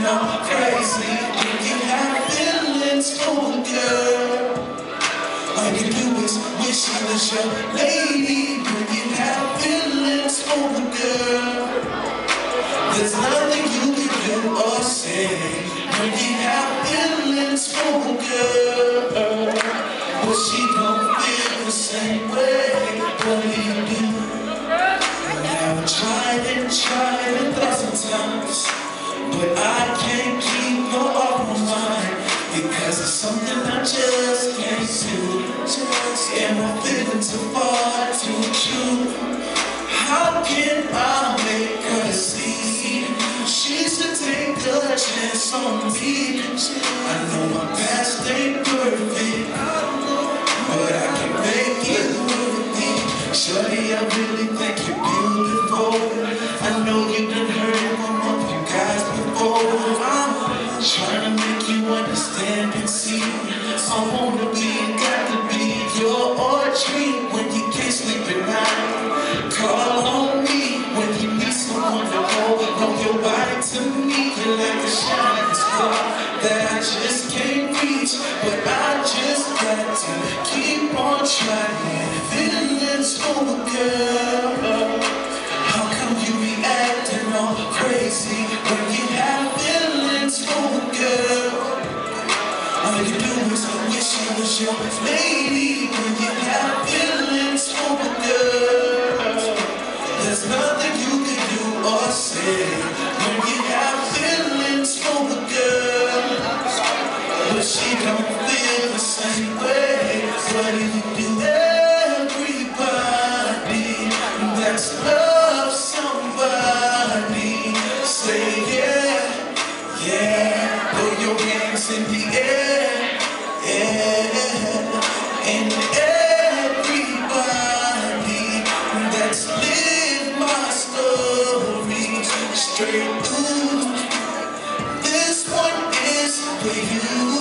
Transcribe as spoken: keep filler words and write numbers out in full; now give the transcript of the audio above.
acting all crazy when you have feelings for a girl. All you do is wish she was your lady when you have feelings for a girl. There's nothing you can do or say when you have feelings for a girl. But she don't feel the same way. What do you do? I've tried and tried a thousand times, but I can't keep her off my mind, because it's something I just can't do. And my feelings are far too true. How can I make her see she should take a chance on me? I know my past ain't perfect, but I can make it worth it. Shorty, I really think you're beautiful. I know you done heard one of you guys before. I'm trying to make you understand and see. I wanna be, got to be your dream when you can't sleep at night. Call on me when you need someone to hold on your body to me. You're like a shining star that I just can't reach, but I just got to keep on trying. Feelings for a girl. How come you be acting all crazy when you have feelings for a girl? All you do is wish she was your lady when you have feelings for a girl. There's nothing you can do or say when you have feelings for a girl. But she don't feel the same way. What do you do? Everybody that's love somebody say yeah, yeah. Put your hands in the air, yeah. And everybody that's lived my story straight through, this one is for you.